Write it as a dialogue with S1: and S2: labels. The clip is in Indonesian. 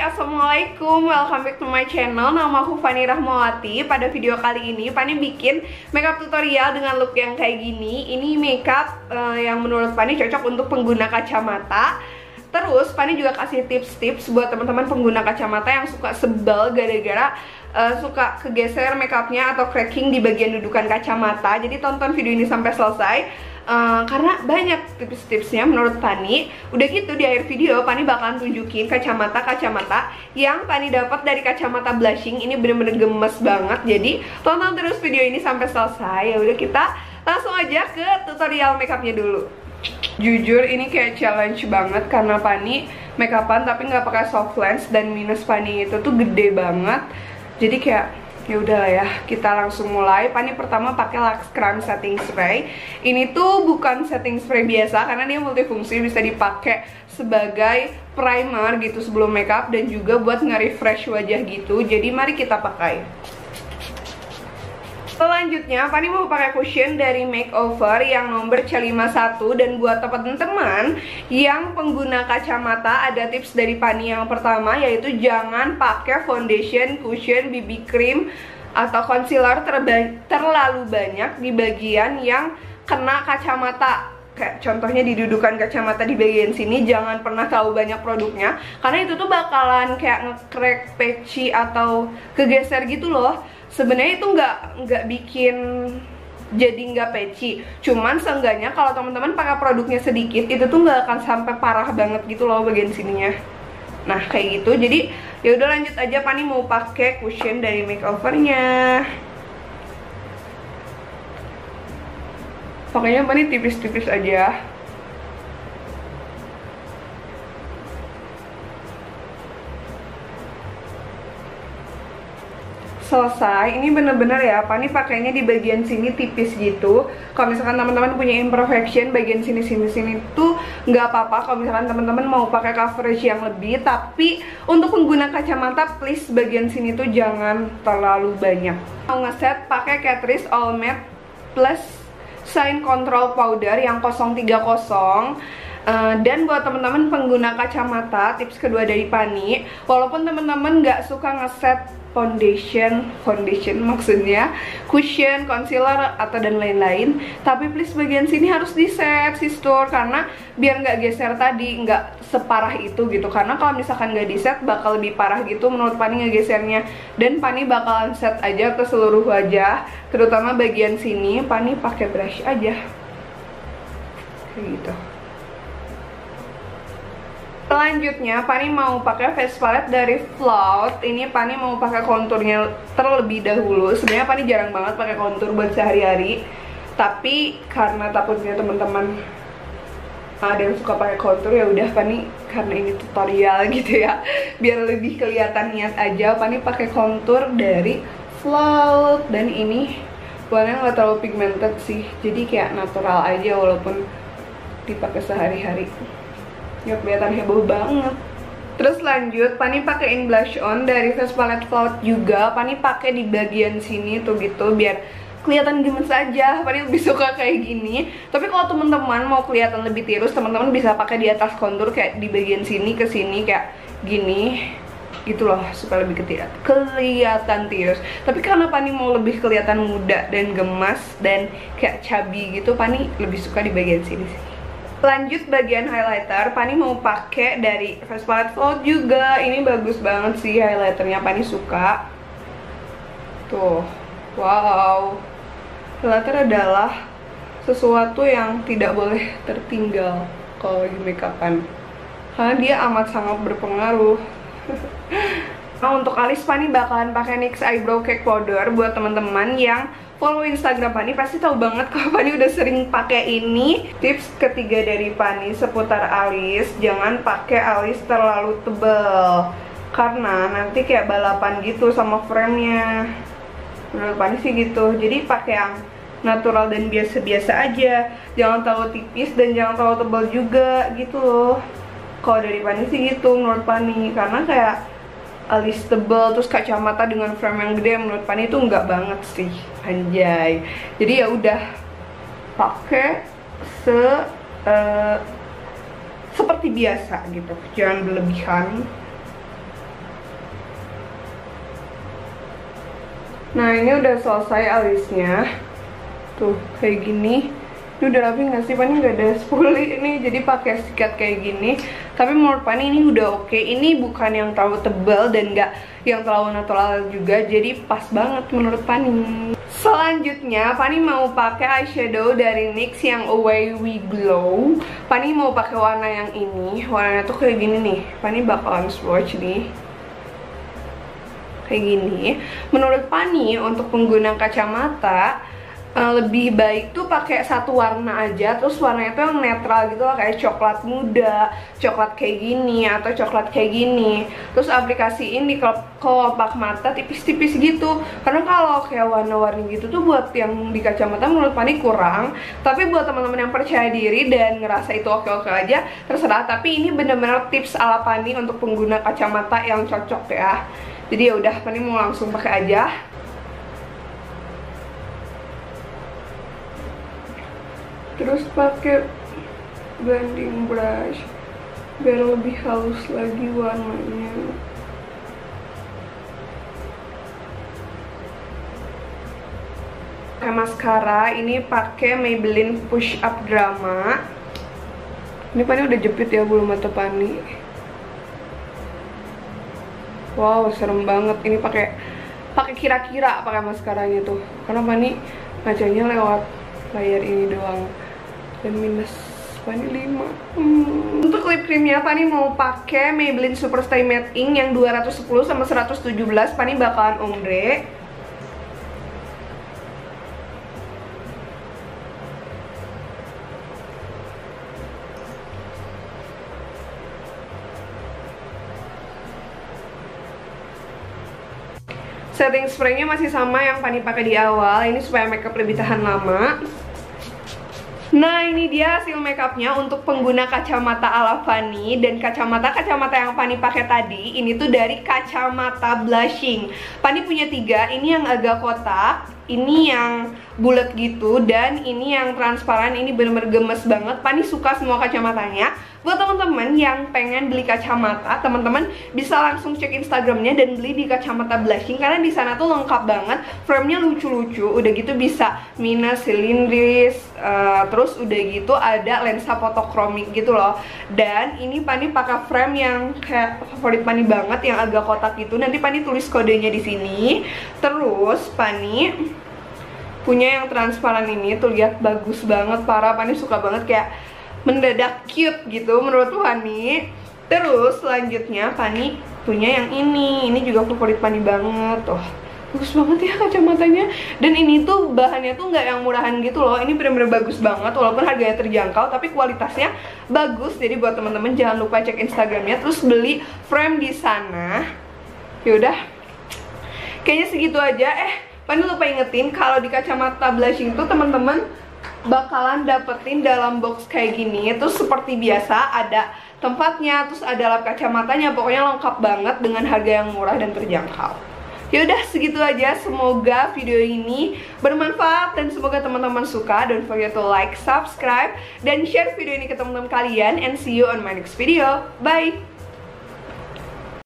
S1: Assalamualaikum, welcome back to my channel. Nama aku Fani Rahmawati. Pada video kali ini Fani bikin makeup tutorial dengan look yang kayak gini. Ini makeup yang menurut Fani cocok untuk pengguna kacamata. Terus Fani juga kasih tips-tips buat teman-teman pengguna kacamata yang suka sebel gara-gara suka kegeser makeupnya atau cracking di bagian dudukan kacamata. Jadi tonton video ini sampai selesai. Karena banyak tips-tipsnya menurut Fani. Udah gitu di akhir video Fani bakalan tunjukin kacamata yang Fani dapat dari kacamata blushing. Ini bener-bener gemes banget. Jadi tonton terus video ini sampai selesai. Ya udah, kita langsung aja ke tutorial makeupnya dulu. Jujur ini kayak challenge banget karena Fani makeupan tapi nggak pakai soft lens dan minus Fani itu tuh gede banget. Jadi kayak ya udah ya, kita langsung mulai. Fani pertama pakai Lux Creme Setting Spray. Ini tuh bukan setting spray biasa karena dia multifungsi, bisa dipakai sebagai primer gitu sebelum makeup dan juga buat nge-refresh wajah gitu. Jadi mari kita pakai. Selanjutnya Fani mau pakai cushion dari Makeover yang nomor C51. Dan buat teman-teman yang pengguna kacamata, ada tips dari Fani yang pertama, yaitu jangan pakai foundation, cushion, BB cream atau concealer terlalu banyak di bagian yang kena kacamata. Kayak contohnya di dudukan kacamata di bagian sini, jangan pernah terlalu banyak produknya karena itu tuh bakalan kayak nge-crack, patchy atau kegeser gitu loh. Sebenarnya itu nggak bikin jadi nggak patchy, cuman seenggaknya kalau teman-teman pakai produknya sedikit itu tuh nggak akan sampai parah banget gitu loh bagian sininya. Nah kayak gitu. Jadi ya udah, lanjut aja. Fani mau pakai cushion dari Makeovernya. Pakainya Fani tipis-tipis aja. Selesai. Ini bener-bener ya, Fani pakainya di bagian sini tipis gitu. Kalau misalkan teman-teman punya imperfection bagian sini tuh nggak apa-apa. Kalau misalkan teman-teman mau pakai coverage yang lebih, tapi untuk pengguna kacamata please bagian sini tuh jangan terlalu banyak. Mau ngeset pakai Catrice All Matte Plus Shine Control Powder yang 030. Dan buat teman-teman pengguna kacamata, tips kedua dari Fani, walaupun teman-teman nggak suka ngeset foundation maksudnya cushion, concealer atau dan lain-lain, tapi please bagian sini harus di set sister, karena biar nggak geser tadi, nggak separah itu gitu. Karena kalau misalkan nggak di set bakal lebih parah gitu menurut Fani ngegesernya. Dan Fani bakalan set aja ke seluruh wajah, terutama bagian sini. Fani pakai brush aja kayak gitu. Selanjutnya Fani mau pakai face palette dari Flout. Ini Fani mau pakai konturnya terlebih dahulu. Sebenarnya Fani jarang banget pakai kontur buat sehari-hari, tapi karena takutnya teman-teman ada yang suka pakai kontur, ya udah Fani, karena ini tutorial gitu ya, biar lebih kelihatan niat aja, Fani pakai kontur dari Flout. Dan ini warnanya nggak terlalu pigmented sih, jadi kayak natural aja walaupun dipakai sehari-hari. Ya kelihatan heboh banget. Terus lanjut Fani pakein blush on dari face palette Flout juga. Fani pakai di bagian sini tuh gitu biar kelihatan gemes aja. Fani lebih suka kayak gini. Tapi kalau teman-teman mau kelihatan lebih tirus, teman-teman bisa pakai di atas kontur kayak di bagian sini ke sini kayak gini gitu loh, supaya lebih kelihatan tirus. Tapi karena Fani mau lebih kelihatan muda dan gemas dan kayak chubby gitu, Fani lebih suka di bagian sini sih. Lanjut bagian highlighter, Fani mau pakai dari face palette Flout juga. Ini bagus banget sih highlighternya, Fani suka. Tuh, wow. Highlighter adalah sesuatu yang tidak boleh tertinggal kalau lagi makeupan, karena dia amat sangat berpengaruh. Nah untuk alis Fani bakalan pakai NYX Eyebrow Cake Powder. Buat teman-teman yang follow Instagram Fani pasti tahu banget kalau Fani udah sering pakai ini. Tips ketiga dari Fani seputar alis, jangan pakai alis terlalu tebal karena nanti kayak balapan gitu sama frame-nya. Menurut Fani sih gitu. Jadi pakai yang natural dan biasa-biasa aja, jangan terlalu tipis dan jangan terlalu tebal juga gitu loh. Kalau dari Fani sih gitu menurut Fani, karena kayak alis tebal terus kacamata dengan frame yang gede, menurut Fani itu enggak banget sih, anjay. Jadi ya udah pakai seperti biasa gitu, jangan berlebihan. Nah ini udah selesai alisnya. Tuh kayak gini. Ini udah rapi nggak sih? Pani nggak ada spoolie ini, jadi pakai sikat kayak gini. Tapi menurut Pani ini udah oke. Ini bukan yang terlalu tebal dan nggak yang terlalu natural juga, jadi pas banget menurut Pani. Selanjutnya Pani mau pakai eyeshadow dari NYX yang Away We Glow. Pani mau pakai warna yang ini. Warnanya tuh kayak gini nih. Pani bakalan swatch nih. Kayak gini. Menurut Pani untuk pengguna kacamata lebih baik tuh pakai satu warna aja, terus warnanya tuh yang netral gitu lah, kayak coklat muda, coklat kayak gini, atau coklat kayak gini. Terus aplikasiin di kelopak mata tipis-tipis gitu. Karena kalau kayak warna-warni gitu tuh buat yang di kacamata menurut Pani kurang. Tapi buat teman-teman yang percaya diri dan ngerasa itu oke-oke aja, terserah. Tapi ini bener-bener tips ala Pani untuk pengguna kacamata yang cocok ya. Jadi ya udah, Pani mau langsung pakai aja. Terus pakai blending brush biar lebih halus lagi warnanya. Pakai maskara, ini pakai Maybelline Push Up Drama. Ini Pani udah jepit ya bulu mata Pani. Wow, serem banget. Ini pakai kira-kira pakai maskaranya tuh. Karena Pani ngacanya lewat layar ini doang. Dan minus Pani 5. Untuk lip creamnya Pani mau pakai Maybelline Superstay Matte Ink yang 210 sama 117. Pani bakalan ombre. Setting spraynya masih sama yang Pani pakai di awal. Ini supaya makeup lebih tahan lama. Nah ini dia hasil makeupnya untuk pengguna kacamata ala Pani. Dan kacamata yang Pani pakai tadi, ini tuh dari kacamata blushing. Pani punya 3, ini yang agak kotak, ini yang bulat gitu, dan ini yang transparan. Ini bener-bener gemes banget. Pani suka semua kacamatanya. Buat teman-teman yang pengen beli kacamata, teman-teman bisa langsung cek Instagramnya dan beli di kacamata blushing, karena di sana tuh lengkap banget. Frame-nya lucu-lucu, udah gitu bisa minus, silindris, terus udah gitu ada lensa fotokromik gitu loh. Dan ini Pani pakai frame yang kayak favorit Pani banget, yang agak kotak gitu. Nanti Pani tulis kodenya di sini. Terus Pani punya yang transparan ini, tuh lihat bagus banget, parah. Pani suka banget, kayak mendadak cute gitu menurut Pani. Terus selanjutnya Pani punya yang ini juga favorit Pani banget. Oh, bagus banget ya kacamatanya. Dan ini tuh bahannya tuh nggak yang murahan gitu loh. Ini bener-bener bagus banget, walaupun harganya terjangkau tapi kualitasnya bagus. Jadi buat teman-teman jangan lupa cek Instagramnya, terus beli frame di sana. Yaudah, kayaknya segitu aja. Pani lupa ingetin kalau di kacamata blushing tuh teman-teman bakalan dapetin dalam box kayak gini. Terus seperti biasa ada tempatnya, terus ada lap kacamatanya. Pokoknya lengkap banget dengan harga yang murah dan terjangkau. Yaudah segitu aja. Semoga video ini bermanfaat dan semoga teman-teman suka. Don't forget to like, subscribe, dan share video ini ke teman-teman kalian. And see you on my next video. Bye!